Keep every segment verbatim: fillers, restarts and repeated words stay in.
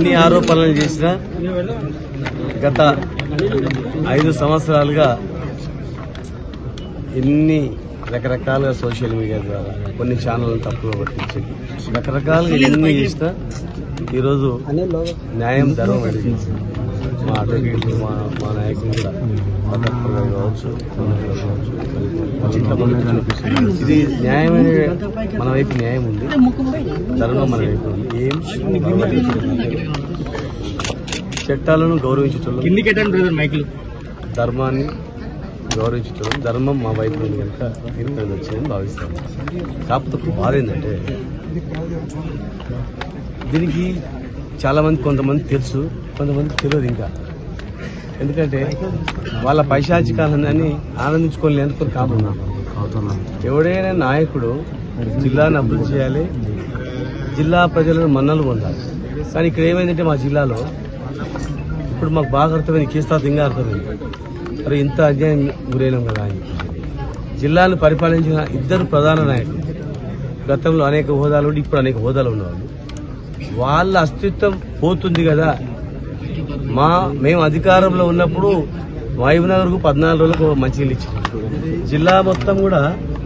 ఎన్ని ఆరోపణలు చేసినా గత ఐదు సంవత్సరాలుగా ఎన్ని రకరకాలుగా సోషల్ మీడియా ద్వారా కొన్ని ఛానళ్లను తప్పుగా పట్టించింది, రకరకాలుగా ఎన్ని చేసినా ఈరోజు న్యాయం ధర్మం అడిగింది. మా అడ్వకేట్లు మా మా నాయకులు కూడా పదర్పంగా కావచ్చు కావచ్చు ఇది న్యాయమైన మన వైపు న్యాయం ఉంది, ధర్మం మన వైపు ఉంది. ఏం చట్టాలను గౌరవించటం మైకులు ధర్మాన్ని గౌరవించటం ధర్మం మా వైపు ఉంది కనుక ఇక్కడికి వచ్చాయని భావిస్తాను. కాకపోతే బాధ ఏంటంటే దీనికి చాలా మంది కొంతమంది తెలుసు, కొంతమంది తెలియదు ఇంకా. ఎందుకంటే వాళ్ళ పైశాచికాలని ఆనందించుకోలేందుకు కాకుండా ఎవడైనా నాయకుడు జిల్లాను అభివృద్ధి చేయాలి, జిల్లా ప్రజలను మన్నలు పొందాలి. కానీ ఇక్కడ ఏమైందంటే మా జిల్లాలో ఇప్పుడు మాకు బాగా అర్థమైంది, కేస్తాత్ ఇంకా అర్థమైంది. మరి ఇంత అన్యాయం గురైనాం కదా అని జిల్లాను పరిపాలించిన ఇద్దరు ప్రధాన నాయకులు గతంలో అనేక హోదాలు ఉండి ఇప్పుడు అనేక హోదాలు ఉన్నవాళ్ళు, వాళ్ళ అస్తిత్వం పోతుంది కదా. మా మేము అధికారంలో ఉన్నప్పుడు మహబూబ్నగర్ కు పద్నాలుగు రోజులకు మంచినీళ్ళు ఇచ్చారు, జిల్లా మొత్తం కూడా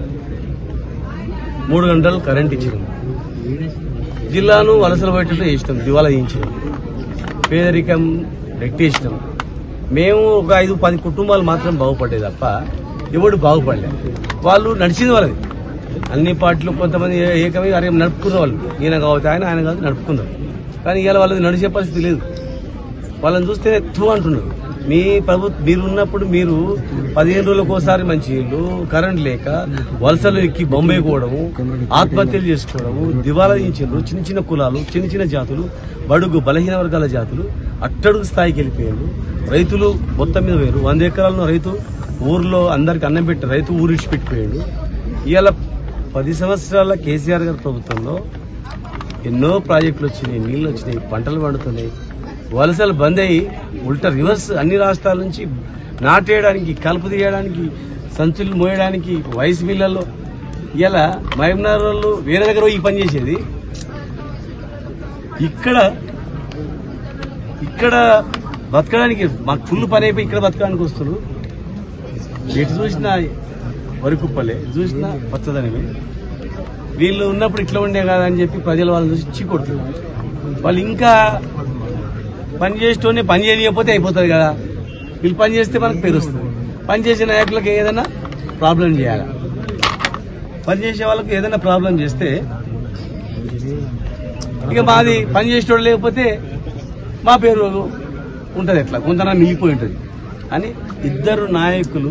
మూడు గంటలు కరెంట్ ఇచ్చారు, జిల్లాను వలసలు బయటతో చేసినాం, దివాలా చేయించాం, పేదరికం రెట్టేసినాం. మేము ఒక ఐదు పది కుటుంబాలు మాత్రం బాగుపడ్డాయి తప్ప ఎవడు బాగుపడలేదు. వాళ్ళు నడిచింది వాళ్ళది, అన్ని పార్టీలు కొంతమంది ఏకమై అరే నడుపుకున్న వాళ్ళు, ఈయన కావచ్చు ఆయన ఆయన కావచ్చు నడుపుకున్నారు. కానీ ఇవాళ వాళ్ళది నడిచే పరిస్థితి లేదు. వాళ్ళని చూస్తే త్రూ అంటున్నారు. మీ ప్రభుత్వం మీరు ఉన్నప్పుడు మీరు పదిహేను రోజులకు ఒకసారి మంచి ఇల్లు, కరెంట్ లేక వలసలు ఎక్కి బొంబాయి పోవడము, ఆత్మహత్యలు చేసుకోవడము, దివాలా తీయించారు. చిన్న చిన్న కులాలు, చిన్న చిన్న జాతులు, బడుగు బలహీన వర్గాల జాతులు అట్టడుగు స్థాయికి వెళ్ళిపోయారు. రైతులు మొత్తం మీద పోయారు. వంద ఎకరాలను రైతు ఊర్లో అందరికి అన్నం పెట్టి రైతు ఊరు ఇచ్చిపెట్టిపోయాడు. ఇవాళ పది సంవత్సరాల కేసీఆర్ గారి ప్రభుత్వంలో ఎన్నో ప్రాజెక్టులు వచ్చినాయి, నీళ్లు వచ్చినాయి, పంటలు పండుతున్నాయి. వలసలు బంద్ అయ్యి ఉల్టా రివర్స్ అన్ని రాష్ట్రాల నుంచి నాటేయడానికి, కలుపు తీయడానికి, సంచులు మోయడానికి వైస్ మిల్లల్లో ఇలా మహబూబ్నగర్ వాళ్ళు వేరే దగ్గర ఈ పని చేసేది ఇక్కడ ఇక్కడ బతకడానికి మాకు ఫుల్ పని అయిపోయి ఇక్కడ బతకడానికి వస్తున్నారు. ఎటు చూసినా వరి కుప్పలే, చూసినా పచ్చదనమే. వీళ్ళు ఉన్నప్పుడు ఇట్లా ఉండే కదా అని చెప్పి ప్రజలు వాళ్ళని చూసి చీ కొడుతున్నారు. వాళ్ళు ఇంకా పని చేసేటోనే పని చేయకపోతే అయిపోతుంది కదా, వీళ్ళు పని చేస్తే మనకు పేరు వస్తుంది. పని చేసే నాయకులకు ఏదైనా ప్రాబ్లం చేయాలి, పని చేసే వాళ్ళకి ఏదైనా ప్రాబ్లం చేస్తే ఇక మాది పని చేసేటోడు లేకపోతే మా పేరు ఉంటుంది, ఎట్లా కొంత మిగిలిపోయి ఉంటుంది అని ఇద్దరు నాయకులు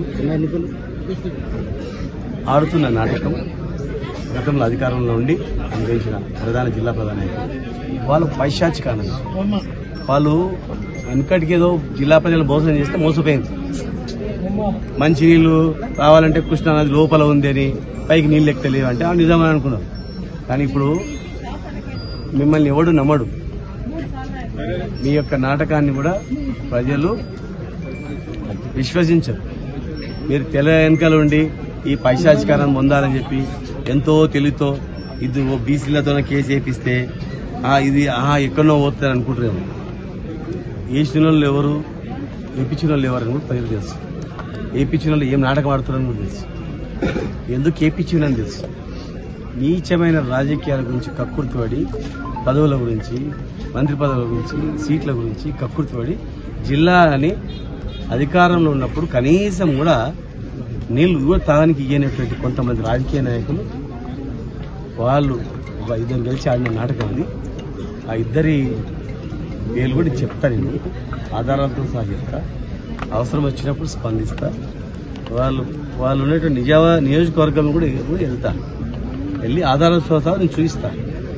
ఆడుతున్న నాటకం గతంలో అధికారంలో ఉండి అనుభవించిన ప్రధాన జిల్లా ప్రధాన నాయకులు వాళ్ళు పైశాచికానం. వాళ్ళు వెనకటికి ఏదో జిల్లా ప్రజలు మోసం చేస్తే మోసపోయింది. మంచినీళ్ళు రావాలంటే కృష్ణానది లోపల ఉంది అని పైకి నీళ్ళు ఎక్కలేవు అంటే నిజమని అనుకున్నారు. కానీ ఇప్పుడు మిమ్మల్ని ఎవడు నమ్మడు. మీ యొక్క నాటకాన్ని కూడా ప్రజలు విశ్వసించరు. మీరు తెల వెనకాల ఉండి ఈ పైశాచికారం పొందాలని చెప్పి ఎంతో తెలివితో ఇది బీసీలతో కేసు వేపిస్తే ఇది ఆహా ఎక్కడో పోతారని అనుకుంటారేమో. వేసిన వాళ్ళు ఎవరు, వేపించిన వాళ్ళు ఎవరని కూడా ప్రజలు తెలుసు. వేపించిన వాళ్ళు ఏం నాటకం ఆడుతున్నారని కూడా తెలుసు, ఎందుకు వేపించిందని తెలుసు. నీచమైన రాజకీయాల గురించి కక్కుర్తిపడి, పదవుల గురించి, మంత్రి పదవుల గురించి, సీట్ల గురించి కక్కుర్తిపడి జిల్లాని అధికారంలో ఉన్నప్పుడు కనీసం కూడా నీళ్లు కూడా తాగానికి ఇయ్యనటువంటి కొంతమంది రాజకీయ నాయకులు వాళ్ళు ఒక ఇద్దరు కలిసి ఆడిన నాటకం ఇది. ఆ ఇద్దరి పేర్లు కూడా చెప్తా, నేను ఆధారాలతో సహా చెప్తా, అవసరం వచ్చినప్పుడు స్పందిస్తా. వాళ్ళు వాళ్ళు ఉన్నటువంటి నిజ నియోజకవర్గం కూడా వెళ్తా, వెళ్ళి ఆధారాలతో సహా నేను చూపిస్తా.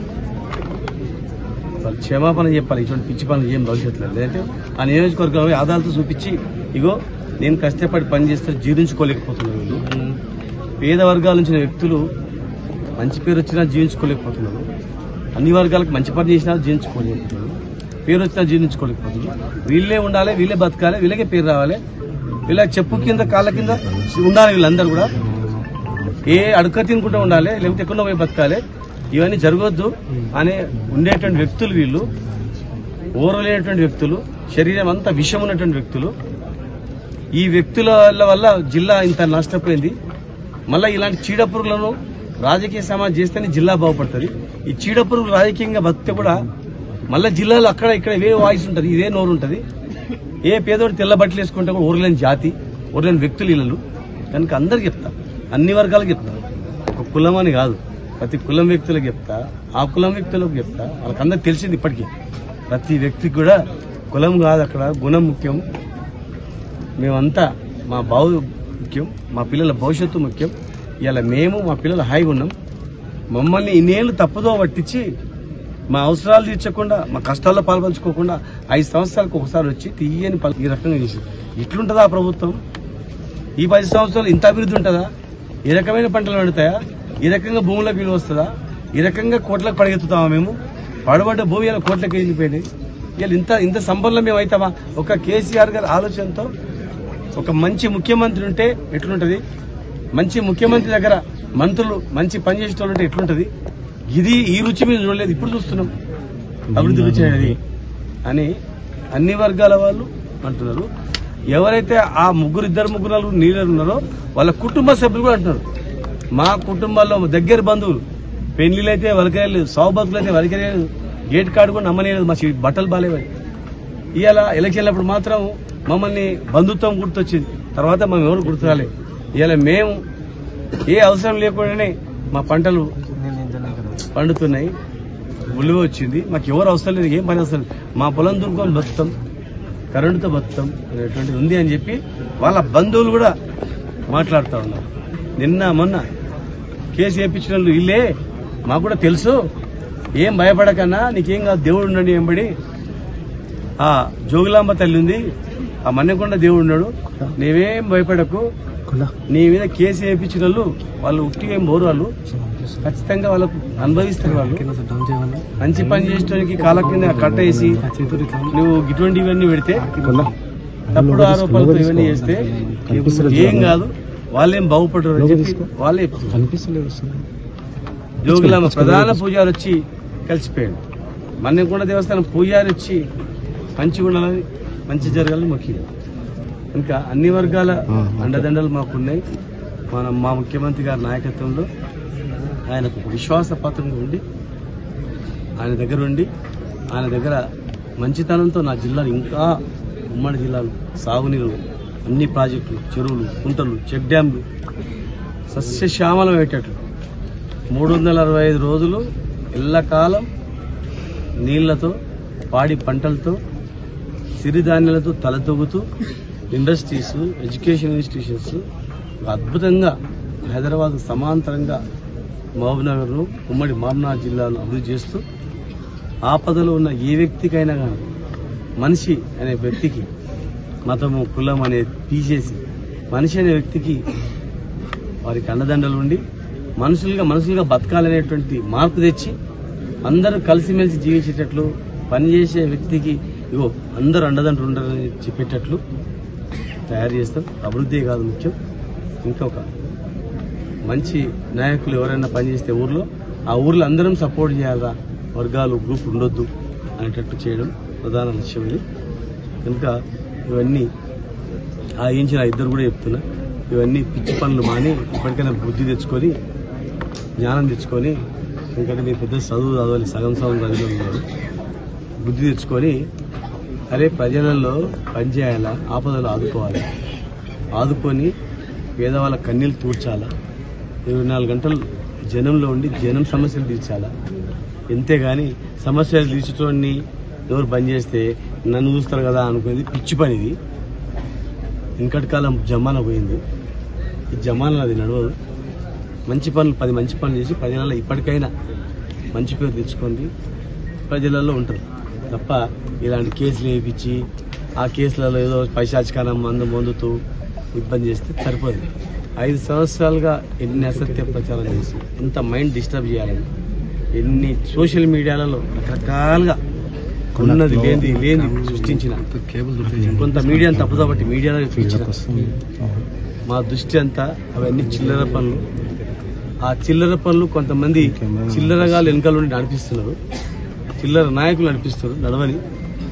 వాళ్ళు క్షమాపణ చెప్పాలి, ఇటువంటి పిచ్చి పనులు ఏం భవిష్యత్తులో. లేదంటే ఆ నియోజకవర్గంలో ఆధారాలతో చూపించి ఇగో నేను కష్టపడి పనిచేస్తే జీర్ణించుకోలేకపోతున్నాను. వీళ్ళు పేద వర్గాల నుంచి వ్యక్తులు మంచి పేరు వచ్చినా జీవించుకోలేకపోతున్నారు, అన్ని వర్గాలకు మంచి పని చేసినా జీవించుకోలేకపోతున్నారు, పేరు వచ్చినా జీర్ణించుకోలేకపోతున్నారు. వీళ్ళే ఉండాలి, వీళ్ళే బతకాలి, వీళ్ళకే పేరు రావాలి, వీళ్ళ చెప్పు కింద కాళ్ళ కింద ఉండాలి. వీళ్ళందరూ కూడా ఏ అడుక తినుకుంటూ ఉండాలి, లేకపోతే ఎక్కడో పోయి బతకాలి. ఇవన్నీ జరగొద్దు అనే ఉండేటువంటి వ్యక్తులు వీళ్ళు. ఓరలేనటువంటి వ్యక్తులు, శరీరం అంతా విషం ఉన్నటువంటి వ్యక్తులు. ఈ వ్యక్తుల వల్ల జిల్లా ఇంత నష్టపోయింది. మళ్ళీ ఇలాంటి చీడపురుగులను రాజకీయ సమాజం చేస్తేనే జిల్లా బాగుపడుతుంది. ఈ చీడపురుగులు రాజకీయంగా బతికితే కూడా మళ్ళీ జిల్లాలో అక్కడ ఇక్కడ ఇవే వాయిస్ ఉంటుంది, ఇదే నోరు ఉంటుంది. ఏ పేదోడు తెల్ల బట్టలు వేసుకుంటే కూడా ఊరలేని జాతి, ఊరలేని వ్యక్తులు ఇళ్ళు. కనుక అందరికి చెప్తా, అన్ని వర్గాలకు చెప్తా, ఒక కులం అని కాదు, ప్రతి కులం వ్యక్తులకు చెప్తా, ఆ కులం వ్యక్తులకు చెప్తా. వాళ్ళకందరికి తెలిసింది ఇప్పటికీ. ప్రతి వ్యక్తికి కూడా కులం కాదు, అక్కడ గుణం ముఖ్యం. మేమంతా మా బావు ముఖ్యం, మా పిల్లల భవిష్యత్తు ముఖ్యం. ఇలా మేము మా పిల్లలు హాయిగా ఉన్నాం. మమ్మల్ని ఇన్నేళ్లు తప్పుదో పట్టించి మా అవసరాలు తీర్చకుండా, మా కష్టాల్లో పాల్పంచుకోకుండా ఐదు సంవత్సరాలకు ఒకసారి వచ్చి తీయని ఈ రకంగా చేసి ఇట్లుంటుందా ప్రభుత్వం? ఈ పది సంవత్సరాలు ఇంత అభివృద్ధి ఉంటుందా? ఈ రకమైన పంటలు పండుతాయా? ఈ రకంగా భూములకు విలువ వస్తుందా? ఈ రకంగా కోట్లకు పడగెత్తుతామా? మేము పడబడ్డ భూమి ఇలా కోట్లకు వెళ్ళిపోయినాయి. ఇలా ఇంత ఇంత సంపన్నం మేము అవుతామా? ఒక కేసీఆర్ గారి ఆలోచనతో ఒక మంచి ముఖ్యమంత్రి ఉంటే ఎట్లుంటది, మంచి ముఖ్యమంత్రి దగ్గర మంత్రులు మంచి పని చేసే వాళ్ళు ఉంటే ఎట్లుంటది? ఇది ఈ రుచి మీద చూడలేదు, ఇప్పుడు చూస్తున్నాం అభివృద్ధి రుచి అనేది అని అన్ని వర్గాల వాళ్ళు అంటున్నారు. ఎవరైతే ఆ ముగ్గురు ఇద్దరు ముగ్గురు నలుగురు నీళ్ళు ఉన్నారో వాళ్ళ కుటుంబ సభ్యులు కూడా అంటున్నారు. మా కుటుంబాల్లో దగ్గర బంధువులు పెళ్లిళ్ళు అయితే వరకలేదు, సావు బతుకులు అయితే వరకలేదు, గేట్ కార్డు కూడా నమ్మలేదు, మా బట్టలు బాగాలేవు. ఇవాళ ఎలక్షన్ అప్పుడు మాత్రం మమ్మల్ని బంధుత్వం గుర్తొచ్చింది, తర్వాత మేము ఎవరు గుర్తురాలేదు. ఇవాళ మేము ఏ అవసరం లేకుండానే మా పంటలు పండుతున్నాయి, ఉలువ వచ్చింది, మాకు ఎవరు అవసరం లేదు, ఏం పని అవసరం లేదు, మా పొలం దుర్గం బతుకుతాం, కరెంటుతో బతుకుతాం అనేటువంటిది ఉంది అని చెప్పి వాళ్ళ బంధువులు కూడా మాట్లాడుతూ ఉన్నారు. నిన్న మొన్న కేసు వేయించిన వాళ్ళు ఇల్లే, మాకు కూడా తెలుసు, ఏం భయపడకన్నా, నీకేం కాదు, దేవుడు ఉండండి ఎంబడి, ఆ జోగులాంబ తల్లి ఉంది, ఆ మన్నెకొండ దేవుడు ఉన్నాడు, నీవేం భయపడకు, నీ మీద కేసు వేయించిన వాళ్ళు వాళ్ళు ఉట్టిగా ఏం పోరు, వాళ్ళు ఖచ్చితంగా వాళ్ళకు అనుభవిస్తారు. వాళ్ళు మంచి పని చేసేటానికి కాళ్ళ కింద కట్ట వేసి నువ్వు ఇటువంటి ఇవన్నీ పెడితే, తప్పుడు ఆరోపణలతో ఇవన్నీ చేస్తే ఏం కాదు, వాళ్ళేం బాగుపడరు అని చెప్పి వాళ్ళే జోగులాంబ ప్రధాన పూజారి వచ్చి కలిసిపోయాడు. మన్నెకొండ దేవస్థానం పూజారి వచ్చి మంచిగా ఉండాలని, మంచి జరగాలని మొక్కింది. ఇంకా అన్ని వర్గాల అండదండలు మాకున్నాయి. మనం మా ముఖ్యమంత్రి గారి నాయకత్వంలో ఆయనకు విశ్వాసపాత్రంగా ఉండి, ఆయన దగ్గర ఉండి, ఆయన దగ్గర మంచితనంతో నా జిల్లాలు ఇంకా ఉమ్మడి జిల్లాలు సాగునీరు, అన్ని ప్రాజెక్టులు, చెరువులు, కుంటలు, చెక్ డ్యాంలు సస్యశ్యామలం అయ్యేటట్లు మూడు వందల అరవై ఐదు రోజులు ఎల్లకాలం నీళ్లతో, పాడి పంటలతో, సిరిధాన్యాలతో తలతొగుతూ ఇండస్ట్రీస్, ఎడ్యుకేషన్ ఇన్స్టిట్యూషన్స్ అద్భుతంగా హైదరాబాద్ సమాంతరంగా మహబూబ్నగర్ను, ఉమ్మడి మహబూబ్నగర్ జిల్లాను అభివృద్ధి చేస్తూ, ఆపదలో ఉన్న ఏ వ్యక్తికైనా కానీ, మనిషి అనే వ్యక్తికి మతము కులం అనేది తీసేసి మనిషి అనే వ్యక్తికి వారికి అండదండలు ఉండి మనుషులుగా మనుషులుగా బతకాలనేటువంటి మార్పు తెచ్చి అందరూ కలిసిమెలిసి జీవించేటట్లు, పనిచేసే వ్యక్తికి ఇగో అందరూ అండదండలు ఉండాలని చెప్పేటట్లు తయారు చేస్తాం. అభివృద్ధి కాదు ముఖ్యం, ఇంకొక మంచి నాయకులు ఎవరైనా పనిచేస్తే ఊర్లో, ఆ ఊర్లో అందరం సపోర్ట్ చేయాలా, వర్గాలు గ్రూప్ ఉండొద్దు అనేటట్టు చేయడం ప్రధాన లక్ష్యం. ఇది కనుక ఇవన్నీ ఆ ఇంచిన ఇద్దరు కూడా చెప్తున్నా, ఇవన్నీ పిచ్చి పనులు మాని ఇప్పటికైనా బుద్ధి తెచ్చుకొని, జ్ఞానం తెచ్చుకొని, ఎందుకంటే మీరు పెద్ద చదువు చదవాలి, సగం సగం చదివిలో ఉన్నారు, బుద్ధి తెచ్చుకొని అరే ప్రజలలో పనిచేయాలా, ఆపదలు ఆదుకోవాలి, ఆదుకొని పేదవాళ్ళ కన్నీళ్ళు తూర్చాలా, ఇరవై నాలుగు గంటలు జనంలో ఉండి జనం సమస్యలు తీర్చాలా. అంతేగాని సమస్యలు తీర్చడాన్ని ఎవరు బంద్ చేస్తే నన్ను చూస్తారు కదా అనుకునేది పిచ్చి పని. ఇది ఇంకటి కాలం జమానా పోయింది, ఈ జమానా అది నడవదు. మంచి పనులు, పది మంచి పనులు చేసి ప్రజలలో ఇప్పటికైనా మంచి పేరు తెచ్చుకోండి, ప్రజలలో ఉంటారు తప్ప ఇలాంటి కేసులు వేయించి ఆ కేసులలో ఏదో పైశాచికారం మందు పొందుతూ ఇబ్బంది చేస్తే సరిపోదు. ఐదు సంవత్సరాలుగా ఎన్ని అసత్య ప్రచారం చేసి ఎంత మైండ్ డిస్టర్బ్ చేయాలని, ఎన్ని సోషల్ మీడియాలలో రకరకాలుగా ఉన్నది లేని లేని సృష్టించిన కొంత మీడియాను తప్పుదో బట్టి మీడియాలో చూపించిన మా దృష్టి అంతా అవన్నీ చిల్లర పనులు. ఆ చిల్లర పనులు కొంతమంది చిల్లరగా వెనకాల నుండి నడిపిస్తున్నారు, చిల్లర నాయకులు నడిపిస్తున్నారు, నడవని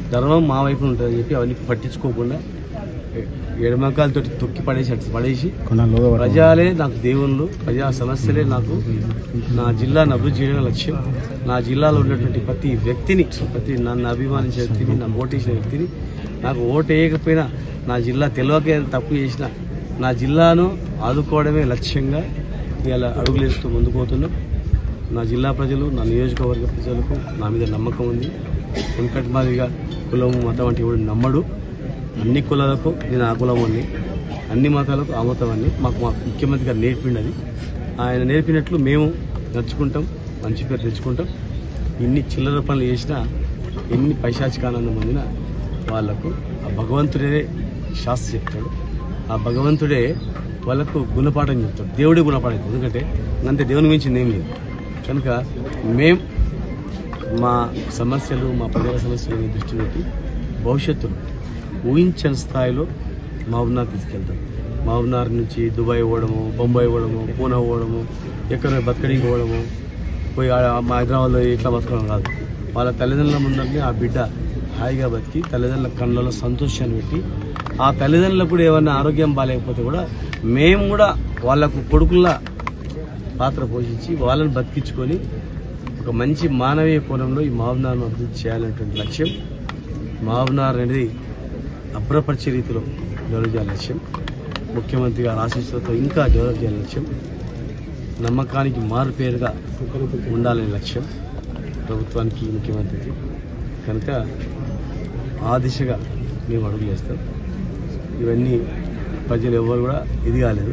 ధర్మం మా వైపు ఉంటుందని చెప్పి అవన్నీ పట్టించుకోకుండా ఎడమకాలతో తొక్కి పడేసి అటు పడేసి ప్రజలే నాకు దేవుళ్ళు, ప్రజా సమస్యలే నాకు నా జిల్లాను అభివృద్ధి చేయడం లక్ష్యం. నా జిల్లాలో ఉన్నటువంటి ప్రతి వ్యక్తిని, ప్రతి నన్ను అభిమానించే వ్యక్తిని, నన్ను ఓటేసిన వ్యక్తిని, నాకు ఓటు వేయకపోయినా నా జిల్లా తెలియక తప్పు చేసిన నా జిల్లాను ఆదుకోవడమే లక్ష్యంగా ఇలా అడుగులేస్తూ ముందుకు పోతున్నాం. నా జిల్లా ప్రజలు, నా నియోజకవర్గ ప్రజలకు నా మీద నమ్మకం ఉంది. వెంకట మాదిరిగా కులం మతం అంటే ఎవడు నమ్మడు. అన్ని కులాలకు నేను ఆ కులం అని, అన్ని మతాలకు ఆ మతం అని మాకు మా ముఖ్యమంత్రి గారు నేర్పిండది. ఆయన నేర్పినట్లు మేము నడుచుకుంటాం, మంచి పేరు తెచ్చుకుంటాం. ఇన్ని చిల్లర పనులు చేసినా, ఎన్ని పైశాచికానందం పొందినా వాళ్లకు ఆ భగవంతుడే శాస్త్ర చెప్తాడు. ఆ భగవంతుడే వాళ్ళకు గుణపాఠం చెప్తాడు, దేవుడే గుణపాఠం చెప్తాడు. ఎందుకంటే అంతే, దేవుని మించింది ఏం లేదు. కనుక మేం మా సమస్యలు, మా ప్రజల సమస్యలను దృష్టి పెట్టి భవిష్యత్తులో ఊహించని స్థాయిలో మహబూబ్నగర్ తీసుకెళ్తాం. మహబూబ్నగర్ నుంచి దుబాయ్ పోవడము, బొంబాయి పోవడము, పూనా పోవడము, ఎక్కడ బతకడానికి పోవడము, పోయి మా హైదరాబాద్లో ఇట్లా బతకడం కాదు. వాళ్ళ తల్లిదండ్రుల ముందరనే ఆ బిడ్డ హాయిగా బతికి తల్లిదండ్రుల కళ్ళలో సంతోషాన్ని పెట్టి, ఆ తల్లిదండ్రులకు కూడా ఏమన్నా ఆరోగ్యం బాగాలేకపోతే కూడా మేము కూడా వాళ్లకు కొడుకుల్లా పాత్ర పోషించి వాళ్ళని బతికించుకొని ఒక మంచి మానవీయ కోణంలో ఈ మహబూబ్నగర్ను అభివృద్ధి చేయాలనేటువంటి లక్ష్యం. మహబూబ్నగర్ అనేది అభ్రపరిచే రీతిలో డెవలప్ చేయాలి లక్ష్యం. ముఖ్యమంత్రి గారి ఆశీస్సులతో ఇంకా డెవలప్ చేయాలని లక్ష్యం. నమ్మకానికి మారు పేరుగా ఉండాలనే లక్ష్యం ప్రభుత్వానికి, ముఖ్యమంత్రికి. కనుక ఆ దిశగా మేము అడుగులు వేస్తాం. ఇవన్నీ ప్రజలు ఎవరు కూడా ఇది కాలేదు.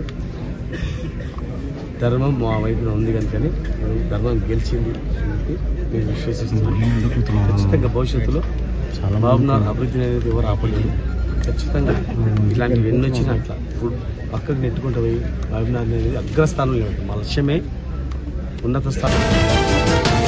ధర్మం మా వైపున ఉంది కనుకని ధర్మం గెలిచింది అని మేము విశ్వసిస్తున్నాం. ఖచ్చితంగా భవిష్యత్తులో మహబూబ్నగర్ అభివృద్ధి అనేది ఎవరు ఆపలేదు. ఖచ్చితంగా ఇట్లాంటివి ఎన్ని వచ్చినా అట్లా పక్కకు నెట్టుకుంటూ పోయి మహబూబ్నగర్ అనేది అగ్రస్థానంలో ఉంటుంది. మా లక్ష్యమే ఉన్నత స్థానం.